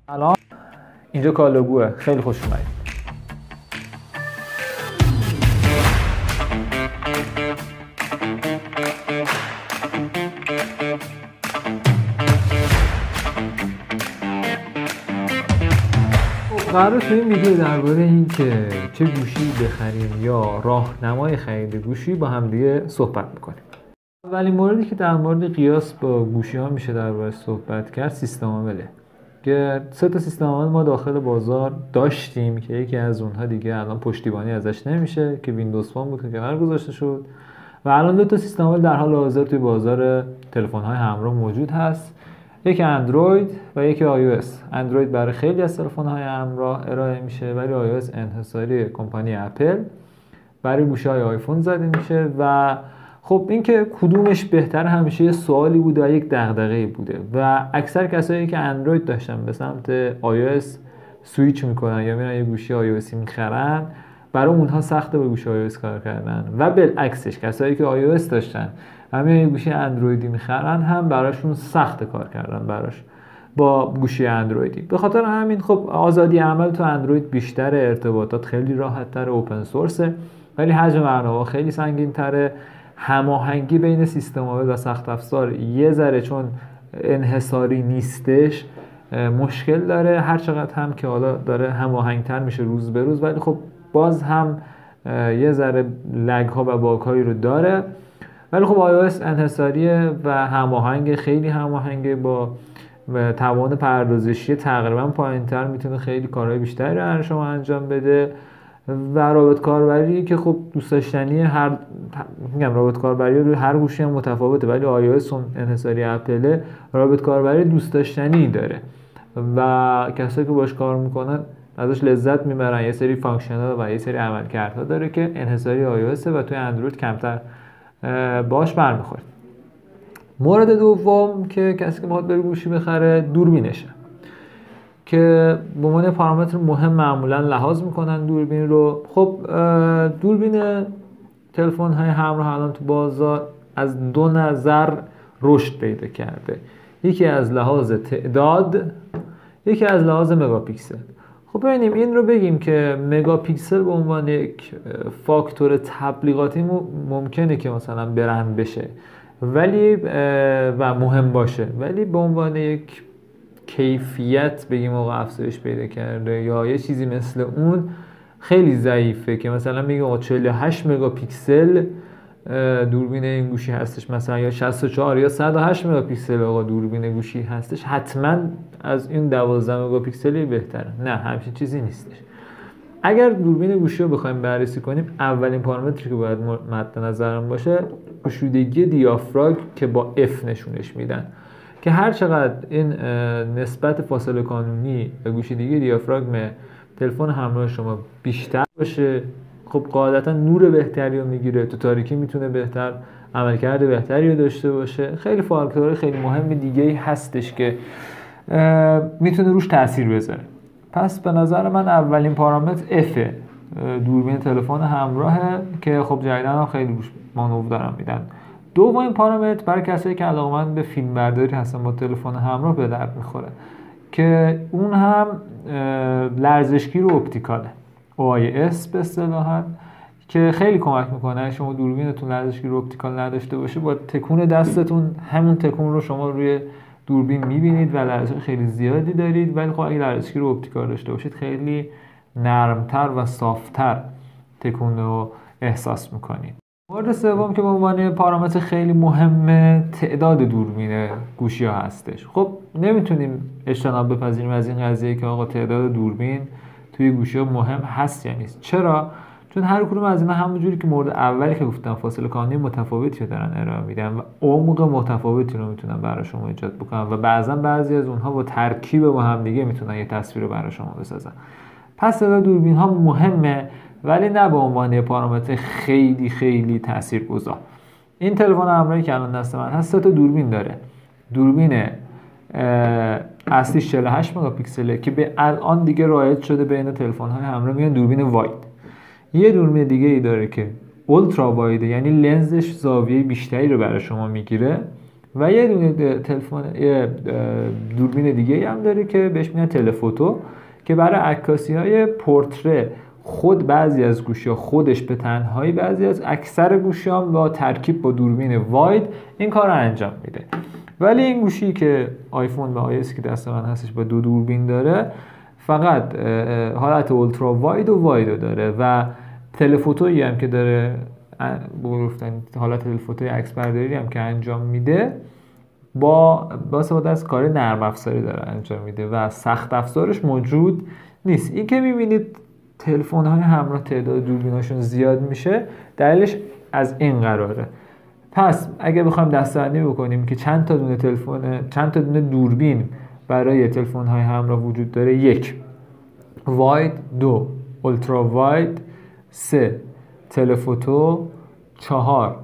سلام، اینجا کالاگوه. خیلی خوش اومدید. قراره تو این ویدیو درباره این که چه گوشی بخریم یا راهنمای خرید گوشی با هم دیگه صحبت میکنیم. اولین موردی که در مورد قیاس با گوشی ها میشه درباره‌اش صحبت کرد سیستم عامله. که 3 تا سیستم عامل ما داخل بازار داشتیم که یکی از اونها دیگه الان پشتیبانی ازش نمیشه که ویندوز فون بود که کنار گذاشته شد و الان 2 تا سیستم عامل در حال حاضر توی بازار تلفن‌های همراه موجود هست. یکی اندروید و یکی iOS. اندروید برای خیلی از تلفن‌های همراه ارائه میشه ولی iOS انحصاری کمپانی اپل برای گوشی‌های آیفون زده میشه و خب این که کدومش بهتر همیشه یه سوالی بوده و یک دغدغه‌ای بوده و اکثر کسایی که اندروید داشتن به سمت iOS سویچ میکنن یا میرن یه گوشی iOS میخرن، برای اونها سخته با گوشی iOS کار کردن و بالعکسش کسایی که iOS داشتن همین یه گوشی اندرویدی میخرن هم براشون سخت کار کردن براش با گوشی اندرویدی. به خاطر همین خب آزادی عمل تو اندروید بیشتره، ارتباطات خیلی راحت تره، اوپن سورسه، ولی حجم برنامه خیلی سنگین تره. هماهنگی بین سیستم عامل و سخت افزار یه ذره چون انحصاری نیستش مشکل داره، هر چقدر هم که حالا داره هماهنگتر میشه روز به روز، ولی خب باز هم یه ذره لگ ها و باگ هایی رو داره. ولی خب iOS انحصاریه و هماهنگ، خیلی هماهنگه، با توان پردازشی تقریبا پایین‌تر میتونه خیلی کارهای بیشتری رو شما انجام بده و رابط کاربری که خب دوست داشتنی رابط کاربری روی هر گوشی هم متفاوته، ولی iOS اون انحصاری اپل رابط کاربری دوست داشتنی داره و کسایی که باش کار میکنن ازش لذت میبرن. یه سری فانکشنال و یه سری عملکردها داره که انحصاری iOS و توی اندروید کمتر باش برمیخوره. مورد دوم که کسی که میخواد بره گوشی بخره دوربینشه که به عنوان پارامتر مهم معمولا لحاظ میکنن دوربین رو. خب دوربین تلفن های همراه الان تو بازار از 2 نظر رشد پیدا کرده، یکی از لحاظ تعداد، یکی از لحاظ مگاپیکسل. خب ببینیم این رو بگیم که مگاپیکسل به عنوان یک فاکتور تبلیغاتی ممکنه که مثلا برند بشه ولی و مهم باشه، ولی به عنوان یک کیفیت بگیم آقا افزایش پیدا کرده یا یه چیزی مثل اون خیلی ضعیفه که مثلا میگه آقا 48 مگاپیکسل دوربین این گوشی هستش مثلا، یا 64 یا 108 مگاپیکسل آقا دوربین گوشی هستش، حتما از این 12 مگاپیکسلی بهتره. نه، همچین چیزی نیستش. اگر دوربین گوشی رو بخوایم بررسی کنیم، اولین پارامتری که باید مد نظرم باشه گشودگی دیافراگم که با F نشونش میدن، که هر چقدر این نسبت فاصله کانونی و گشودگی دیافراگم تلفن همراه شما بیشتر باشه، خب قاعدتا نور بهتری رو میگیره، تو تاریکی میتونه بهتر عملکرد بهتری رو داشته باشه. خیلی فاکتورهای خیلی مهم دیگه‌ای هستش که میتونه روش تاثیر بذاره. پس به نظر من اولین پارامتر F دوربین تلفن همراهه که خب جدیدن هم خیلی روش مانور دارن میدن. دومین پارامتر برای کسایی که علاقه‌مند به فیلمبرداری هستن با تلفن همراه به درد میخوره که اون هم لرزشگیر و اپتیکاله، OIS به اصطلاح، که خیلی کمک میکنه. شما دوربینتون لرزشگیر و اپتیکال نداشته باشه، با تکون دستتون همون تکون رو شما روی دوربین میبینید و لرزش خیلی زیادی دارید، ولی خب اگه لرزشگیر و اپتیکال داشته باشید خیلی نرمتر و صافتر تکون رو احساس میکنید. مورد سوم که به عنوان پارامتر خیلی مهمه تعداد دوربین گوشی ها هستش. خب نمیتونیم اجتناب بپذیریم از این قضیه که آقا تعداد دوربین توی گوشی ها مهم هست یا نیست. چرا؟ چون هر کدوم از اینا همونجوری که مورد اولی که گفتم فاصله کانونی متفاوتی رو دارن ارائه میدن و عمق متفاوتی رو میتونن برای شما ایجاد بکنن و بعضی از اونها با ترکیب با هم دیگه میتونن یه تصویر رو برای شما بسازن. پس تعداد دوربین ها مهمه ولی نه به عنوان پارامتر خیلی خیلی تاثیرگذار. این تلفن همراهی که الان دست من هست 3 تا دوربین داره. دوربین اصلیش 48 مگاپیکسله که به الان دیگه رایج شده بین تلفن‌های همراه میگن دوربین واید. یه دوربین دیگه ای داره که اولترا وایده، یعنی لنزش زاویه بیشتری رو برای شما میگیره و یه دونه دوربین دیگه هم داره که بهش میگن تلفوتو که برای عکاسی‌های پورتره خود بعضی از گوشی‌ها خودش به تنهایی، بعضی از اکثر گوشی‌ها با ترکیب با دوربین واید این کار رو انجام میده. ولی این گوشی که آیفون و iOS که دست من هستش با 2 دوربین داره، فقط حالت اولترا واید و واید داره و تلفوتویی هم که داره، گفتن حالت تلفوتوی عکس برداری هم که انجام میده با استفاده از کار نرم افزاری داره انجام میده و سخت افزارش موجود نیست. این که میبینید تلفن های همراه تعداد دوربیناشون زیاد میشه، دلیلش از این قراره. پس اگه بخوایم دسته‌بندی بکنیم که چند تا دونه دوربین برای تلفن های همراه وجود داره: 1 واید، 2 اولترا واید، 3 تلفوتو، 4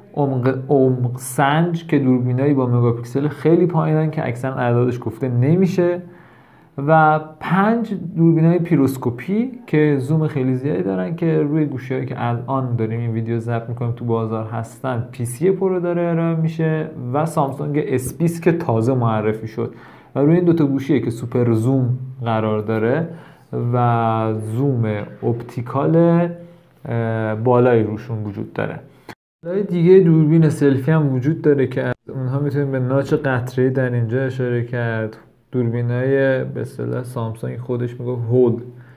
عمق سنج که دوربینایی با مگاپیکسل خیلی پایینن که اکثرا اعدادش گفته نمیشه، و 5 دوربینای پیروسکوپی که زوم خیلی زیادی دارن که روی گوشی‌هایی که الان داریم این ویدیو ضبط می‌کنیم تو بازار هستن پی سی پرو داره ارائه میشه و سامسونگ اس20 که تازه معرفی شد و روی این دوتا گوشیه که سوپر زوم قرار داره و زوم اپتیکال بالایی روشون وجود داره. دیگه دوربین سلفی هم وجود داره که اونها میتونیم به ناچ قطره‌ای در اینجا اشاره کرد. دوربینای به اصطلاح سامسونگ خودش میگه هول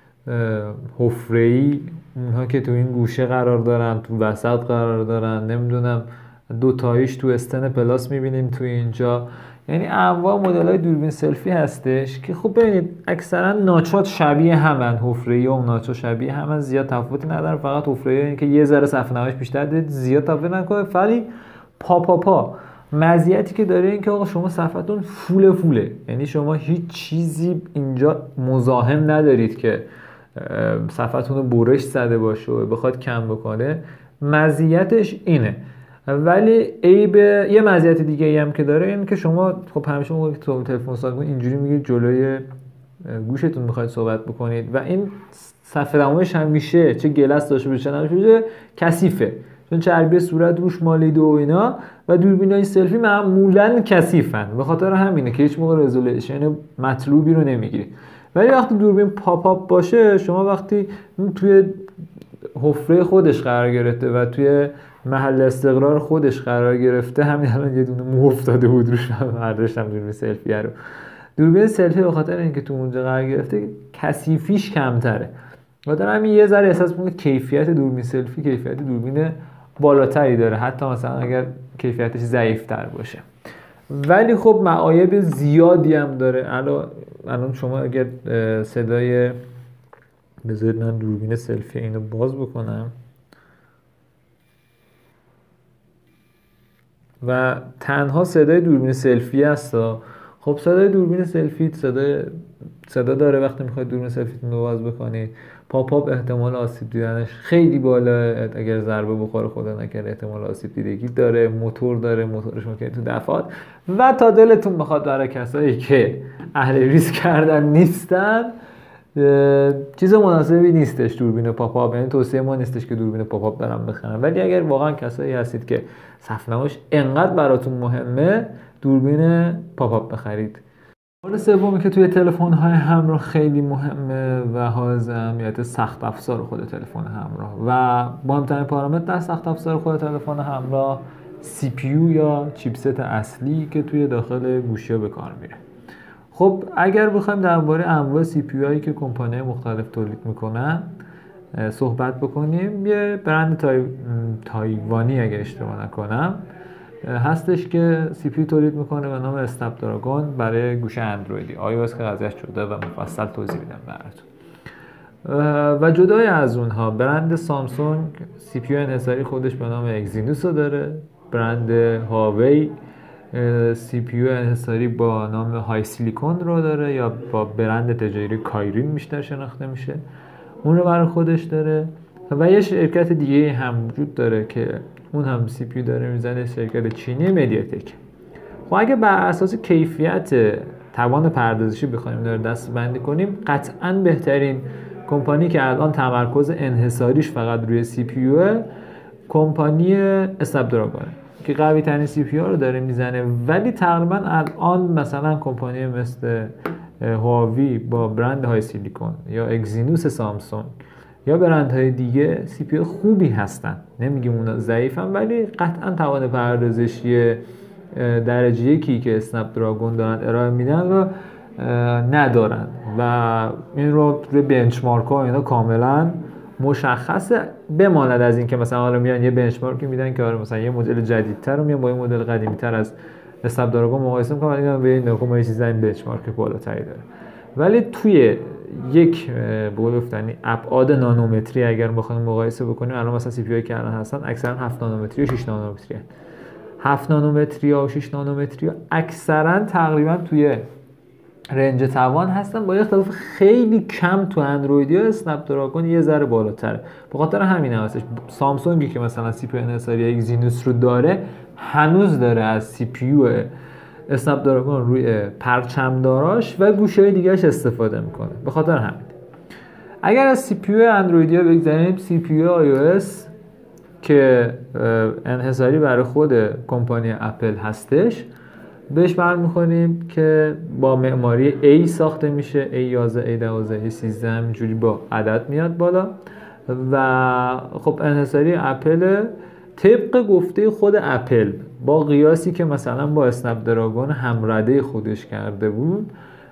حفره‌ای، اونها که تو این گوشه قرار دارن، تو وسط قرار دارن، نمیدونم دو تاییش تو استن پلاس میبینیم تو اینجا. یعنی انواع مدل‌های دوربین سلفی هستش که خب ببینید اکثرا ناچات شبیه همن، حفره‌ای و ناچا شبیه همن، زیاد تفاوتی نداره، فقط حفره‌ای این که یه ذره صفحه نمایش بیشتر دید، زیاد تفاوت نکنه. ولی پا مزیتی که داره این که آقا شما صفحتون فوله، یعنی شما هیچ چیزی اینجا مزاحم ندارید که صفحتون رو برش زده باشه و بخواد کم بکنه. مزیتش اینه. ولی عیب یه مزیت دیگه هم که داره این که شما خب همیشه موقعی که تو تلفن صحبت کنید اینجوری میگید جلوی گوشتون میخواید صحبت بکنید و این صفحه نمایش همیشه چه گلس داشته باشه نباشه کثیفه، چون چربی صورت روش مالیده و اینا، و دوربینای سلفی معمولاً کثیفن. به خاطر همینه که هیچ موقع رزولوشن مطلوبی رو نمیگیرید. ولی وقتی دوربین پاپ باشه، شما وقتی توی حفره خودش قرار گرفته و توی محل استقرار خودش قرار گرفته، همین الان یه دونه مو افتاده بود روش، برداشتم دوربین سلفی رو. دوربین سلفی به خاطر اینکه تو اونجا قرار گرفته کثیفیش کمتره، خاطر همین یه ذره احساس می‌کنه کیفیت دوربین سلفی کیفیت دوربین بالاتری داره، حتی مثلا اگر کیفیتش ضعیف‌تر باشه. ولی خب معایب زیادی هم داره. الان شما اگر صدای، بذارید من دوربین سلفی اینو باز بکنم و تنها صدای دوربین سلفی هستا. خب صدای دوربین سلفی صدا داره وقتی میخواید دوربین سلفیتون رو باز بکنید. پاپ احتمال آسیب دیدنش خیلی بالا، اگر ضربه بخوره خدا نکنه احتمال آسیب دیدگی داره. موتور داره، موتورش ممکنه تو دفعات، و تا دلتون بخواد برای کسایی که اهل ریسک کردن نیستن چیز مناسبی نیستش دوربین پاپ، یعنی توصیه ما نیستش که دوربین پاپ برام بخرن. ولی اگر واقعا کسایی هستید که صفحه نمایش انقدر براتون مهمه، دوربین پاپ بخرید. مورد سومی که توی تلفن‌های همراه خیلی مهمه و حائز اهمیت، سخت افزار خود تلفن همراه و مهمترین پارامتر در سخت افزار خود تلفن همراه CPU یا چیپست اصلی که توی داخل گوشی‌ها به کار میره. خب اگر بخوایم درباره انواع CPU هایی که کمپانی‌های مختلف تولید میکنن صحبت بکنیم، یه برند تایوانی اگه اشتباه نکنم هستش که CPU تولید میکنه به نام اسنپ دراگون برای گوشه اندرویدی. iOS که قضیهش شده و مفصل توضیح میدم براتون. و جدای از اونها برند سامسونگ CPU انحصاری خودش به نام اگزینوس رو داره. برند هاوی CPU انحصاری با نام های سیلیکون رو داره یا با برند تجاری کایرین بیشتر شناخته میشه، اون رو برای خودش داره. و یه شرکت دیگه هم وجود داره که اون هم CPU داره میزنه، شرکت چینی مدیاتک. خب اگه بر اساس کیفیت توان پردازشی بخوایم داره دست بندی کنیم، قطعاً بهترین کمپانی که الان تمرکز انحصاریش فقط روی CPU کمپانی اسنپ دراگونه که قوی ترین سی پی رو داره میزنه، ولی تقریبا الان مثلا کمپانی مثل هواوی با برند های سیلیکون یا اگزینوس سامسونگ یا برندهای دیگه سی پی خوبی هستن، نمیگیم اونا ضعیفن، ولی قطعا توان پردازشی درجه یکی که اسنپ دراگون دارن ارائه میدن رو ندارن و این رو روی بنچمارک ها اینا کاملا مشخصه. بماند از این که مثلا حالا میان یه بنچمارکی میدن که آره مثلا یه مدل جدیدتر رو میان با یه مدل قدیمی‌تر از اسنپ دراگون مقایسه میکنن، اینا به این نکته ما یه چیزی این بنچمارک بالاتری داره، ولی توی یک به قول گفتنی ابعاد نانومتری اگر بخوایم مقایسه بکنیم، الان مثلا سی پی که الان هستن اکثرا 7 نانومتری و 6 نانومتری 7 نانومتری و 6 نانومتری اکثرا تقریبا توی رنج توان هستن، با اختلاف خیلی کم تو اندرویدی ها اسنپ دراگون یه ذره بالاتره. به خاطر همین هستش سامسونگی که مثلا سی پی یو انحصاری اگزینوس رو داره هنوز داره از سی پی یو اسنپ دراگون روی پرچمداراش و گوشه‌های دیگه‌اش استفاده میکنه. به خاطر همین اگر از سی پی یو اندرویدی ها بگذاریم، سی پی یو آی او اس که انحصاری برای خود کمپانی اپل هستش بهش برمیخوریم که با معماری A ساخته میشه، A11 A12 A13 همینجوری با عدد میاد بالا و خب انحصاری اپل طبق گفته خود اپل با قیاسی که مثلا با اسنپ دراگون همرده خودش کرده بود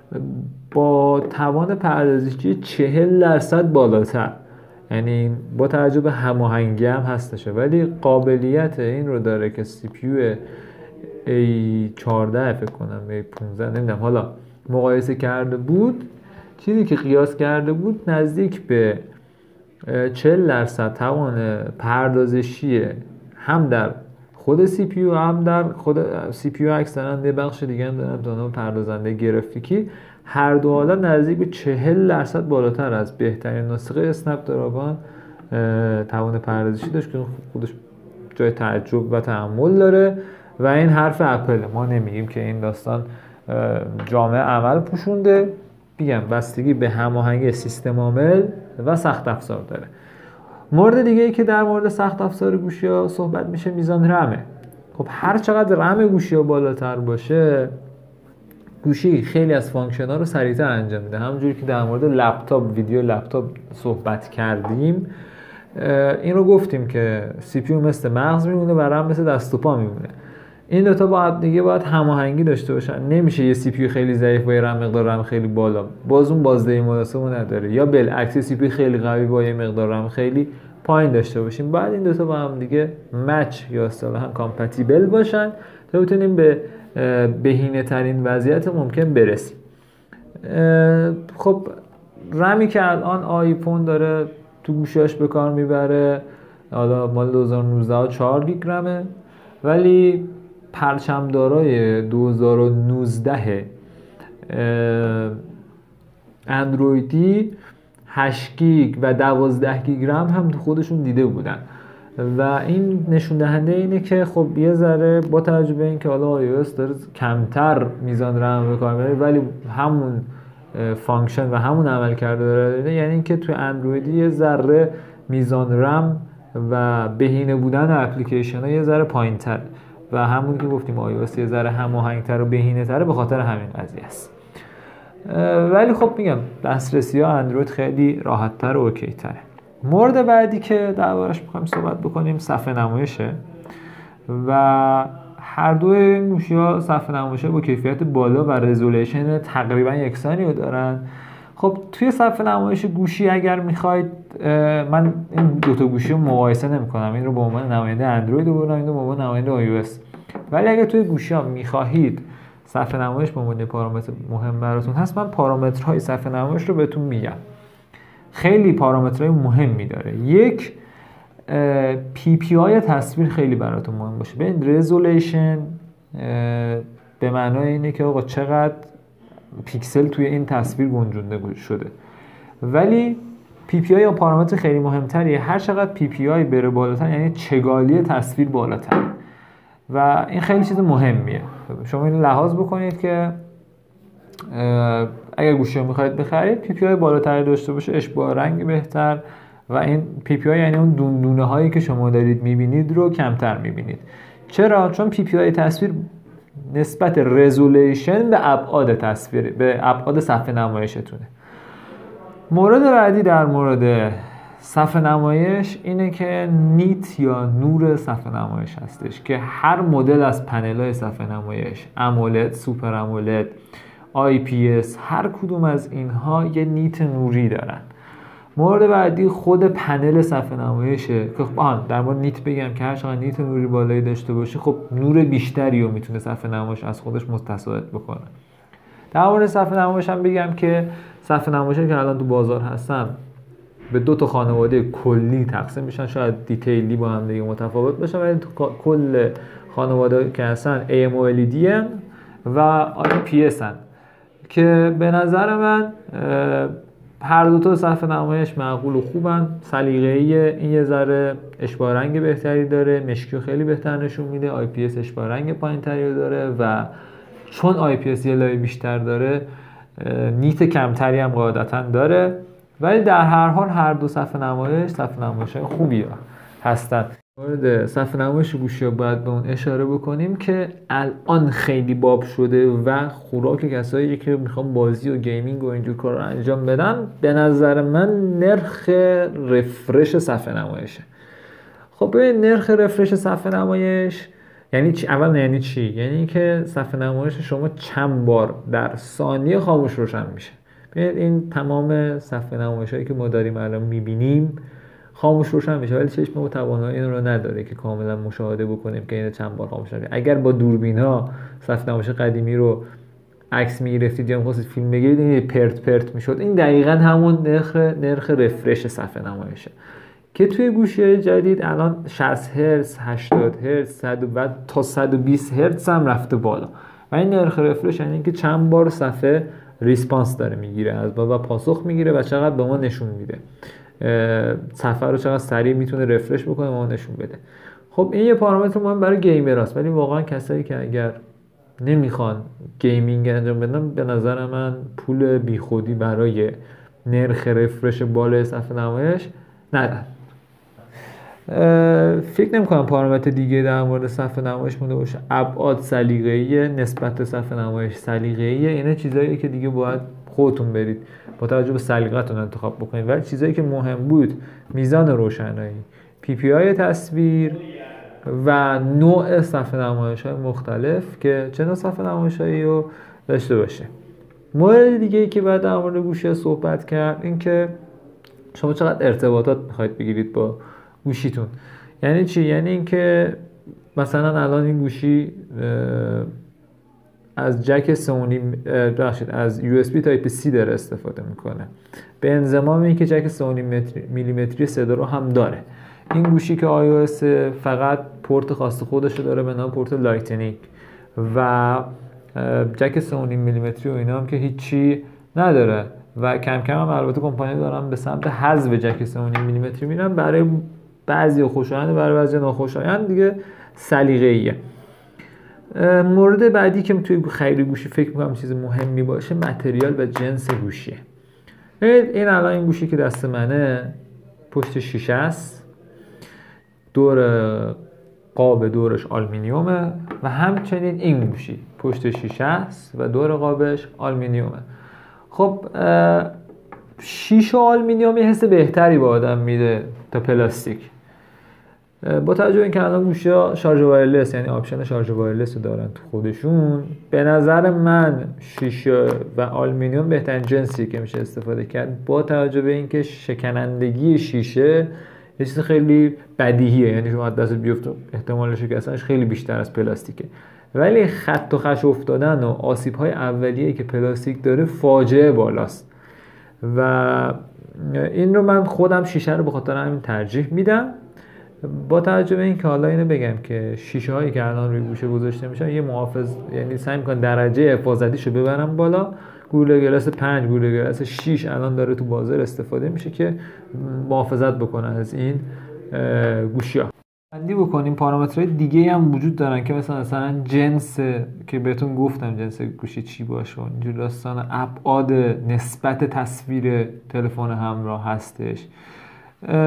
با توان پردازشی 40% بالاتر، یعنی با توجه به هماهنگی هم هستشه، ولی قابلیت این رو داره که سی پی یو A14 فکر کنم A15 نمیدونم حالا مقایسه کرده بود، چیزی که قیاس کرده بود نزدیک به 40% توان پردازشی هم در خود سی پی یو هم در خود سی پی یو اکثرا یه بخش دیگه هم دارن توان پردازنده گرافیکی، هر دو حالت نزدیک به 40% بالاتر از بهترین نسخه اسنپ دراگون توان پردازشی داشت که خودش جای تعجب و تأمل داره و این حرف اپل، ما نمیگیم که این داستان جامعه عمل پوشونده، میگم بستگی به هماهنگی سیستم عامل و سخت افزار داره. مورد دیگه ای که در مورد سخت افزار گوشی ها صحبت میشه میزان رمه. خب هر چقدر رم گوشی ها بالاتر باشه گوشی خیلی از فانکشن ها رو سریعتر انجام میده. همونجوری که در مورد لپتاپ ویدیو لپتاپ صحبت کردیم این رو گفتیم که سی پی یو مثل مغز میمونه و رم مثل دست و پا میمونه. این دو تا با هم دیگه باید هماهنگی داشته باشن. نمیشه یه سی پی یو خیلی ضعیف با یه رم مقدار رم خیلی بالا، باز اون بازدهی مناسب نداره، یا بالعکس سی پی یو خیلی قوی با یه مقدار رم خیلی پایین داشته باشیم. بعد این دو تا با هم دیگه مچ یا اصطلاحاً کامپتیبل باشن تا بتونیم به بهینه ترین وضعیت ممکن برسیم. خب رمی که الان آیفون داره تو گوشیاش به کار میبره حالا مال 2019 4 گیگ رمه، ولی پرچمدارای 2019 اندرویدی 8 گیگ و 12 گیگ رم هم تو خودشون دیده بودن و این نشون دهنده اینه که خب یه ذره با توجه به اینکه حالا iOS داره کمتر میزان رم به کار میبره ولی همون فانکشن و همون عملکرد داره، یعنی اینکه تو اندرویدی یه ذره میزان رم و بهینه بودن اپلیکیشن ها یه ذره پایین تر و همون که گفتیم iOS یه ذره هماهنگ‌تر و بهینه تره به خاطر همین قضیه است. ولی خب میگم دسترسی ها اندروید خیلی راحت تر و اوکی تره. مورد بعدی که دربارش میخوایم صحبت بکنیم صفحه نمایشه و هر دو این گوشی‌ها صفحه نمایش با کیفیت بالا و رزولوشن تقریبا یکسانی رو دارن. خب توی صفحه نمایش گوشی اگر میخواید، من این دو تا گوشی رو مقایسه نمی‌کنم، این رو به عنوان نماینده اندروید بردم، این رو به عنوان نماینده iOS، ولی اگر توی گوشی‌ها میخواهید صفحه نمایش به عنوان پارامتر مهم براتون هست، من پارامترهای صفحه نمایش رو بهتون میگم. خیلی پارامترهای مهمی داره. یک پی پی آی تصویر خیلی براتون مهم باشه. ببین رزولوشن به معنای اینه که آقا چقدر پیکسل توی این تصویر گنجونده شده، ولی پی پی آی یا پارامتر خیلی مهمتریه. هر چقدر پی پی آی بره بالاتر یعنی چگالی تصویر بالاتر و این خیلی چیز مهمیه. شما این لحاظ بکنید که اگر گوشی رو میخواید بخرید پی پی آی بالاتری داشته باشه، اشباع رنگ بهتر و این پی پی آی یعنی اون دونه هایی که شما دارید میبینید رو کمتر میبینید. چرا؟ چون PPI تصویر نسبت رزولوشن به ابعاد تصویر، به ابعاد صفحه نمایشتونه. مورد بعدی در مورد صفحه نمایش اینه که نیت یا نور صفحه نمایش هستش که هر مدل از پنل‌های صفحه نمایش، امولد، سوپر امولد، IPS، هر کدوم از اینها یه نیت نوری دارن. مورد بعدی خود پنل صفحه نمایشه که در مورد نیت بگم که هر چقدر نیت نوری بالایی داشته باشه خب نور بیشتری رو میتونه صفحه نمایش از خودش مستفاد بکنه. در مورد صفحه نمایش هم بگم که صفحه نمایشی که الان تو بازار هستن به دو تا خانواده کلی تقسیم میشن، شاید دیتیلی با هم دیگه متفاوت باشه ولی تو کل خانواده که هستن AMOLED هن و IPS هن که به نظر من هر دو تا صفحه نمایش معقول و خوبن. سلیقه‌ای این یه ذره اشباع رنگ بهتری داره، مشکی خیلی بهتر نشون میده، IPS اشباع رنگ پایین‌تری داره و چون IPS یه لایه بیشتر داره نیت کمتری هم قاعدتاً داره، ولی در هر حال هر دو صفحه نمایش‌های خوبی هستن. مورد صفحه نمایش گوشی‌ها باید به اون اشاره بکنیم که الان خیلی باب شده و خوراک کسایی که میخوان بازی و گیمینگ و اینجور کار رو انجام بدن. به نظر من نرخ رفرش صفحه نمایشه. خب ببین نرخ رفرش صفحه نمایش یعنی چی؟ اول یعنی چی؟ یعنی که صفحه نمایش شما چند بار در ثانیه خاموش روشن میشه. ببین این تمام صفحه نمایشایی که ما داریم الان میبینیم خاموش روشن میشه ولی چشم ما توانایی این رو نداره که کاملا مشاهده بکنیم که این چند بار خاموش میشه. اگر با دوربین‌ها صفحه نمایش قدیمی رو عکس میگرفتید یا می‌خواستید فیلم بگیرید این پرت پرت میشد. این دقیقاً همون نرخ رفرش صفحه نمایشه که توی گوشی جدید الان 60 هرتز، 80 هرتز، 100 و تا 120 هرتز هم رفته بالا و این نرخ رفرش یعنی که چند بار صفحه ریسپانس داره میگیره از ما و پاسخ میگیره و چقدر به ما نشون میده، صفحه رو چقدر سریع میتونه رفرش بکنه و ما نشون بده. خب این یه پارامتر مهم برای گیمراست ولی واقعا کسایی که اگر نمیخوان گیمینگ انجام بدن به نظر من پول بیخودی برای نرخ رفرش بالای صفحه نمایش ندن. فکر نمی‌کنم پارامتر دیگه در مورد صفحه نمایش مونده باشه. ابعاد سلیقه‌ای نسبت به صفحه نمایش سلیقه‌ای، اینا چیزاییه که دیگه باید خودتون برید با توجه به سلیقه‌تون انتخاب بکنید. ولی چیزایی که مهم بود میزان روشنایی، PPI تصویر و نوع صفحه نمایش‌های مختلف که چه نوع صفحه نمایش‌هایی رو داشته باشه. مورد دیگه‌ای که بعد در مورد گوشی صحبت کرد این که شما چقدر ارتباطات می‌خواید بگیرید با گوشیتون. یعنی چی؟ یعنی اینکه مثلا الان این گوشی از جک 3.5 از USB تایپ C داره استفاده میکنه به انضمام اینکه جک 3.5 میلیمتری صدا رو هم داره. این گوشی که iOS فقط پورت خاص خودش داره به نام پورت لایتنینگ و جک 3.5 میلیمتری و اینا هم که هیچی نداره و کم کم هم البته کمپانی دارن به سمت حذف جک 3.5 میلیمتری میرن. برای بعضی خوشایند برای بعضی ناخوشایند دیگه سلیقه‌ایه. مورد بعدی که توی خرید گوشی فکر می‌کنم چیز مهمی باشه متریال و جنس گوشیه. این الان این گوشی که دست منه پشت شیشه است، دور قاب دورش آلومینیومه و همچنین این گوشی پشت شیشه است و دور قابش آلومینیومه. خب شیشه آلومینیومی حس بهتری به آدم میده تا پلاستیک. با توجه به اینکه الان گوشی‌ها شارژ وایرلس یعنی آپشن شارژ وایرلس رو دارن تو خودشون، به نظر من شیشه و آلومینیوم بهترین جنسیه که میشه استفاده کرد با توجه به اینکه شکنندگی شیشه یه چیز خیلی بدیهیه، یعنی شما دست بیفته احتمال شکستنش خیلی بیشتر از پلاستیکه، ولی خط و خش افتادن و آسیب‌های اولیه‌ای که پلاستیک داره فاجعه بالاست و این رو من خودم شیشه رو به خاطر همین ترجیح میدم. با توجه به این که حالا اینو بگم که شیشه هایی که الان روی گوشه گذاشته میشن یه محافظ یعنی سعی میکنن درجه حفاظتیشو ببرن بالا. گوگل گلاس 5، گوگل گلاس 6 الان داره تو بازار استفاده میشه که محافظت بکنن از این گوشی‌ها. بندی بکنیم پارامترهای دیگه هم وجود دارن که مثلا جنس که بهتون گفتم جنس گوشی چی باشه، اینجور داستان، ابعاد، نسبت تصویر تلفن همراه هستش.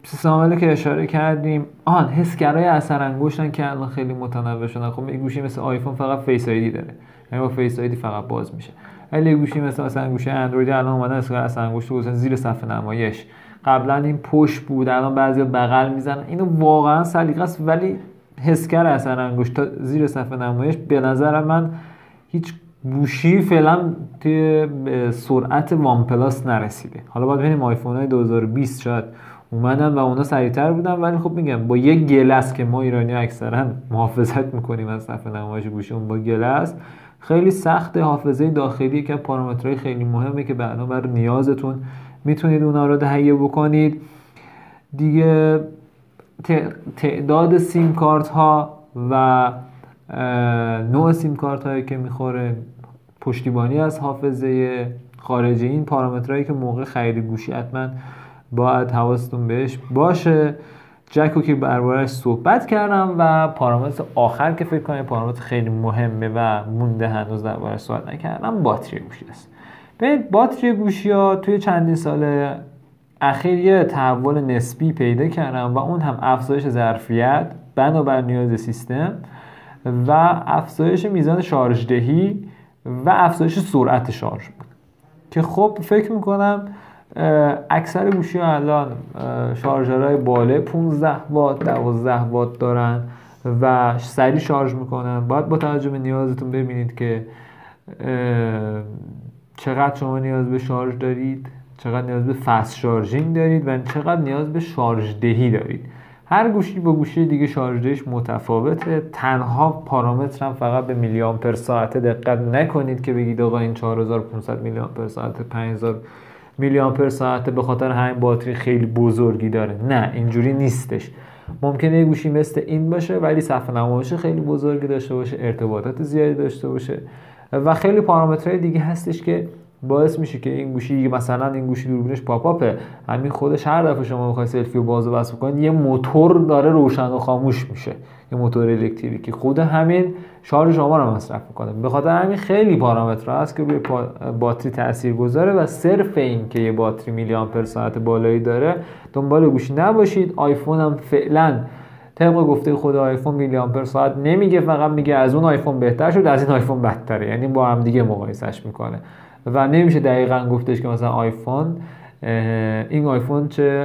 سیستم عاملی که اشاره کردیم، حسگرای اثر انگشتن که الان خیلی متنوع شدن. خب این گوشی مثل آیفون فقط فیس آیدی داره، یعنی با فیس آیدی فقط باز میشه. ولی گوشی مثلا گوشی اندرویدی الان اومدن اسکر اثر انگشت رو گذاشتن زیر صفحه نمایش. قبلا این پشت بود، الان بعضیا بغل میزنن. اینو واقعا سلیقه است، ولی حسگر اثر انگشت تا زیر صفحه نمایش به نظر من هیچ گوشی فعلا توی سرعت وان پلاس نرسیده. حالا باید ببینیم آیفون های 2020 شاید اومدن و اونا سریعتر بودن، ولی خب میگم با یک گلس که ما ایرانی اکثرا محافظت میکنیم از صفحه نمایش گوشیمون با گلس، خیلی سخت. حافظه داخلی که پارامترهای خیلی مهمه که بعدا بر نیازتون میتونید اونا رو تهیه بکنید دیگه. تعداد سیم کارت ها و نوع سیم کارت هایی که میخوره، پشتیبانی از حافظه خارجی، این پارامترهایی که موقع خرید گوشی حتما باید حواستون بهش باشه. جکو که درباره‌اش صحبت کردم و پارامتر آخر که فکر کنم پارامتر خیلی مهمه و مونده هنوز درباره‌اش صحبت نکردم، باتری گوشی است. ببینید باتری گوشی‌ها توی چندین سال اخیر یه تحول نسبی پیدا کردن و اون هم افزایش ظرفیت بنابر نیاز سیستم و افزایش میزان شارژ دهی و افزایش سرعت شارژ بود که خب فکر میکنم اکثر گوشی ها الان شارژرهای بالای 15 وات 12 وات دارن و سریع شارژ میکنن. باید با توجه به نیازتون ببینید که چقدر شما نیاز به شارژ دارید، چقدر نیاز به فست شارژینگ دارید و چقدر نیاز به شارژ دهی دارید. هر گوشی با گوشی دیگه شارژ دهیش متفاوته. تنها پارامتر هم فقط به میلی آمپر ساعت دقت نکنید که بگید آقا این 4500 میلی آمپر ساعت 5000 میلی آمپر ساعت به خاطر همین باتری خیلی بزرگی داره. نه، اینجوری نیستش. ممکنه یه گوشی مثل این باشه ولی صفحه نمایش خیلی بزرگی داشته باشه، ارتباطات زیادی داشته باشه و خیلی پارامترهای دیگه هستش که باعث میشه که این گوشی، مثلا این گوشی دوربینش پاپاپه، همین خودش هر دفعه شما میخواید سلفی رو باز و بس بکنید یه موتور داره روشن و خاموش میشه، یه موتور الکتریکی، خود همین شارژ شما رو مصرف میکنه. به خاطر همین خیلی پارامترها هست که روی باتری تاثیر گذاره و صرف این که یه باتری میلی آمپر ساعت بالایی داره دنبال گوشی نباشید. آیفون هم فعلا طبق گفته خود آیفون میلی آمپر ساعت نمیگه، فقط میگه از اون آیفون بهتر شد، از این آیفون بدتره، یعنی با هم دیگه مقایسش میکنه و نمیشه دقیقاً گفتش که مثلا آیفون این آیفون چه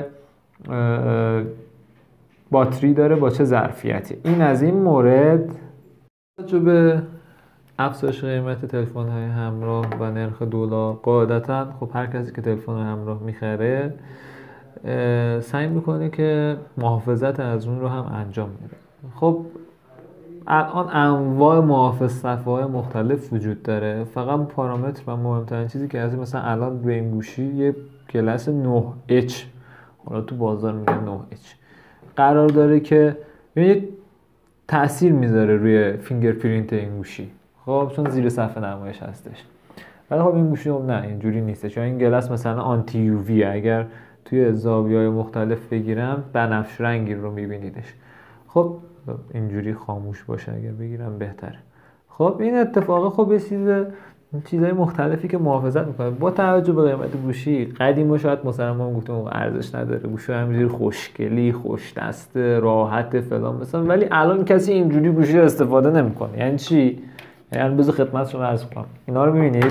باتری داره با چه ظرفیتی. این از این مورد. توجه به افزایش قیمت تلفن‌های همراه و نرخ دلار، قاعدتاً خب هر کسی که تلفن همراه میخره سعی میکنه که محافظت از اون رو هم انجام میده. خب الان انواع محافظ صفحه‌های مختلف وجود داره، فقط پارامتر و مهمترین چیزی که هست مثلا الان به این گوشی یه کلاس 9H، حالا تو بازار میگن 9H، قرار داره که یه تأثیر میذاره روی فینگرپرینت این گوشی، خب چون زیر صفحه نمایش هستش. ولی خب این گوشی نه اینجوری نیسته، چون این گلاس مثلا آنتی یو وی، اگر توی زاویه‌های مختلف بگیرم بنفش رنگی رو میبینیدش. خب اینجوری خاموش باشه اگر بگیرم بهتره. خب این اتفاق خب یه چیزای مختلفی که محافظت میکنه. با توجه به قیمت گوشی قدیم شاید مثلا ما گفتم ارزش نداره، گوشی همینجوری خوشگلی، خوش دسته، راحت فلان مثلا، ولی الان کسی اینجوری گوشی استفاده نمیکنه. یعنی چی؟ یعنی بذار خدمتتون عرض کنم، اینا رو میبینید،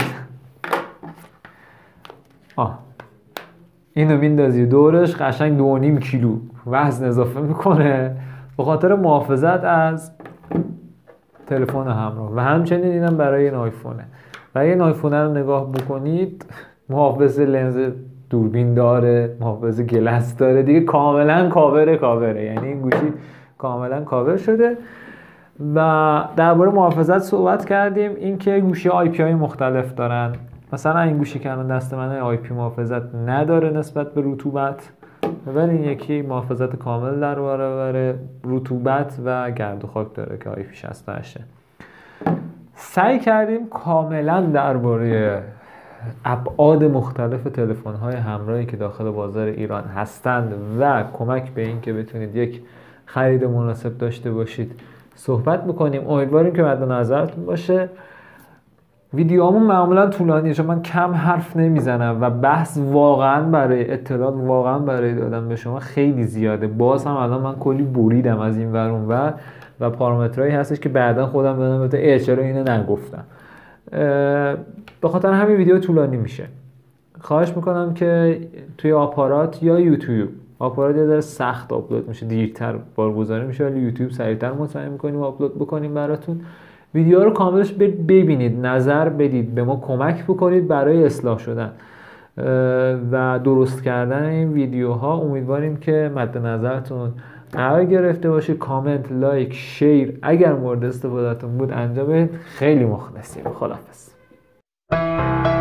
اینو میندازی دورش قشنگ 2.5 کیلو وزن اضافه میکنه به خاطر محافظت از تلفن همراه و همچنین اینم برای این آیفونه. و این آیفون رو نگاه بکنید، محافظ لنز دوربین داره، محافظ گلس داره، دیگه کاملا کاوره، یعنی این گوشی کاملا کاور شده. و درباره محافظت صحبت کردیم، این که گوشی آی پی های مختلف دارن. مثلا این گوشی که الان دست منه آی پی محافظت نداره نسبت به رطوبت، ولی این یکی محافظت کامل در برابر رطوبت و گرد و خاک داره که آی پی 68. سعی کردیم کاملا درباره ابعاد مختلف تلفن‌های همراهی که داخل بازار ایران هستند و کمک به این که بتونید یک خرید مناسب داشته باشید صحبت میکنیم. امیدواریم که مد نظرتون باشه ویدیوهامون معمولا طولانیه چون من کم حرف نمیزنم و بحث واقعا برای اطلاعات، واقعا برای دادن به شما خیلی زیاده. باز هم الان من کلی بریدم از این ور اون ور و پارامترهایی هستش که بعدا خودم یادم چرا اینو نگفتم. به خاطر همین ویدیو طولانی میشه. خواهش میکنم که توی آپارات یا یوتیوب، آپارات یه ذره سخت آپلود میشه، دیرتر بارگذاری میشه، ولی یوتیوب سریعتر مطمئن میکنیم آپلود بکنیم براتون. ویدیو رو کاملش ببینید، نظر بدید، به ما کمک بکنید برای اصلاح شدن و درست کردن این ویدیوها. امیدواریم که مد نظرتون قرار گرفته باشه. کامنت، لایک، شیر اگر مورد استفادهتون بود انجام بدید. خیلی مخلصیم. خداحافظ.